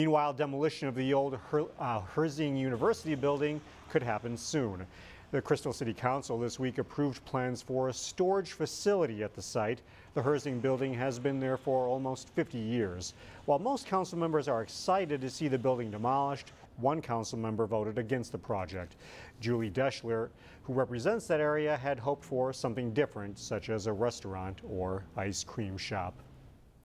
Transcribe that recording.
Meanwhile, demolition of the old Herzing University building could happen soon. The Crystal City Council this week approved plans for a storage facility at the site. The Herzing building has been there for almost 50 years. While most council members are excited to see the building demolished, one council member voted against the project. Julie Deshler, who represents that area, had hoped for something different, such as a restaurant or ice cream shop.